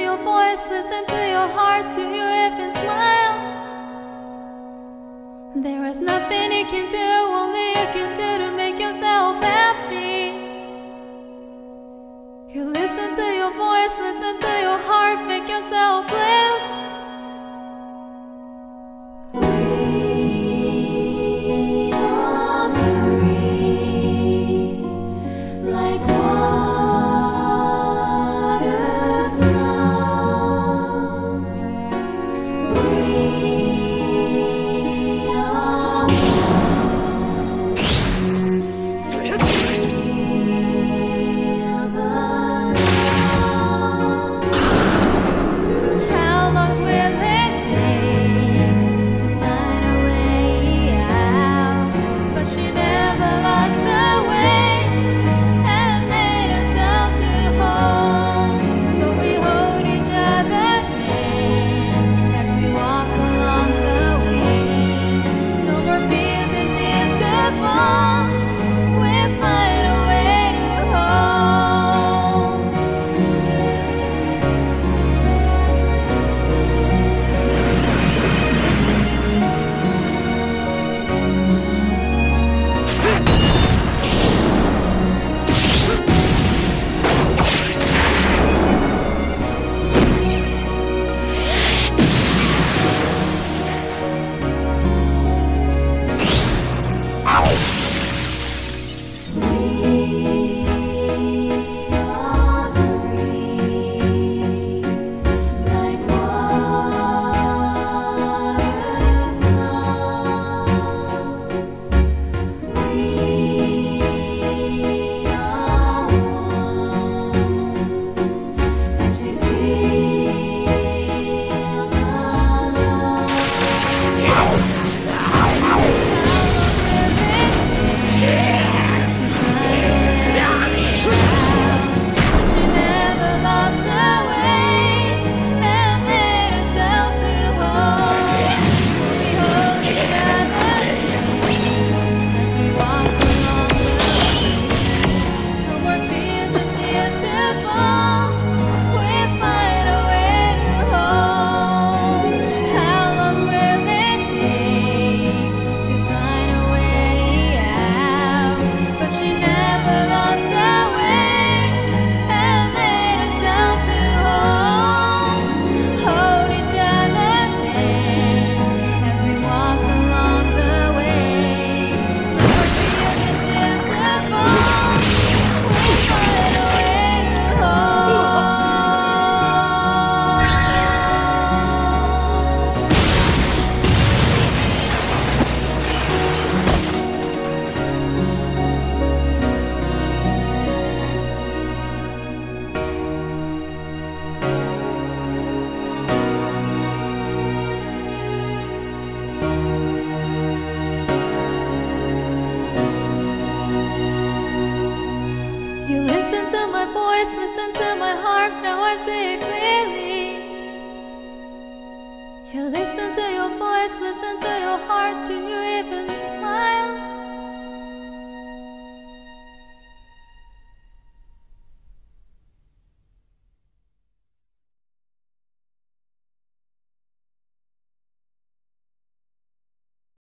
your voice, listen to your heart, to your even smile. There is nothing you can do, only you can do to make yourself happy. You listen to your voice, listen to your heart, make yourself live. We are free, like water flows. We are feel the love. How long will it take to find a way out? But she never lost her way and made herself to home. So we hold each other's hand as we walk along the way. No more fears and tears to fall. We find a way to home. You listen to my voice, listen to my heart, now I see it clearly. You listen to your voice, listen to your heart, to